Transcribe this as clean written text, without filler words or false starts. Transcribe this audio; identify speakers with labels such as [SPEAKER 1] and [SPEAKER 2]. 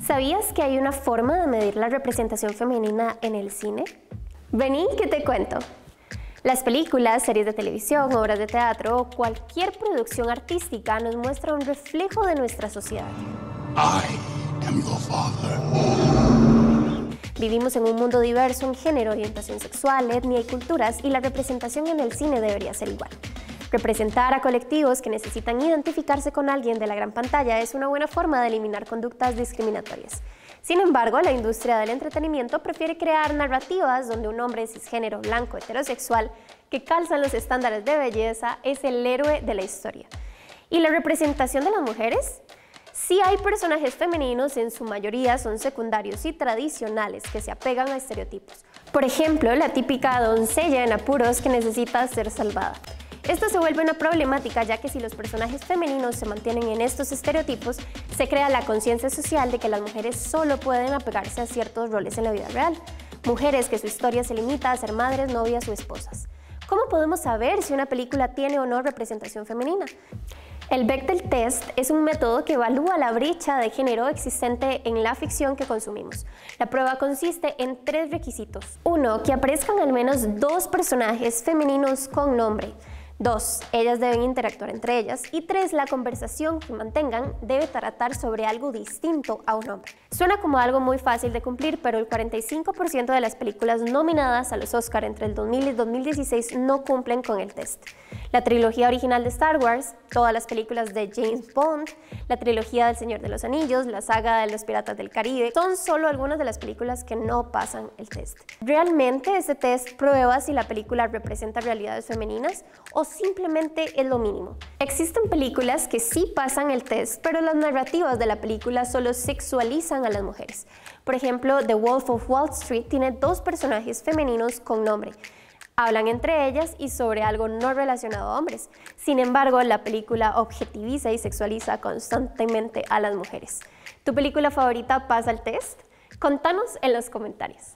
[SPEAKER 1] ¿Sabías que hay una forma de medir la representación femenina en el cine? Vení que te cuento. Las películas, series de televisión, obras de teatro o cualquier producción artística nos muestra un reflejo de nuestra sociedad.
[SPEAKER 2] I am your father.
[SPEAKER 1] Vivimos en un mundo diverso en género, orientación sexual, etnia y culturas, y la representación en el cine debería ser igual. Representar a colectivos que necesitan identificarse con alguien de la gran pantalla es una buena forma de eliminar conductas discriminatorias. Sin embargo, la industria del entretenimiento prefiere crear narrativas donde un hombre cisgénero, blanco, heterosexual, que calzan los estándares de belleza, es el héroe de la historia. ¿Y la representación de las mujeres? Sí hay personajes femeninos, en su mayoría son secundarios y tradicionales que se apegan a estereotipos. Por ejemplo, la típica doncella en apuros que necesita ser salvada. Esto se vuelve una problemática ya que si los personajes femeninos se mantienen en estos estereotipos, se crea la conciencia social de que las mujeres solo pueden apegarse a ciertos roles en la vida real. Mujeres que su historia se limita a ser madres, novias o esposas. ¿Cómo podemos saber si una película tiene o no representación femenina? El Bechdel Test es un método que evalúa la brecha de género existente en la ficción que consumimos. La prueba consiste en 3 requisitos. 1. Que aparezcan al menos 2 personajes femeninos con nombre. 2. Ellas deben interactuar entre ellas. Y 3. La conversación que mantengan debe tratar sobre algo distinto a un hombre. Suena como algo muy fácil de cumplir, pero el 45% de las películas nominadas a los Oscar entre el 2000 y 2016 no cumplen con el test. La trilogía original de Star Wars, todas las películas de James Bond, la trilogía del Señor de los Anillos, la saga de los Piratas del Caribe, son solo algunas de las películas que no pasan el test. ¿Realmente este test prueba si la película representa realidades femeninas o simplemente es lo mínimo? Existen películas que sí pasan el test, pero las narrativas de la película solo sexualizan a las mujeres. Por ejemplo, The Wolf of Wall Street tiene 2 personajes femeninos con nombre. Hablan entre ellas y sobre algo no relacionado a hombres. Sin embargo, la película objetiviza y sexualiza constantemente a las mujeres. ¿Tu película favorita pasa el test? Contanos en los comentarios.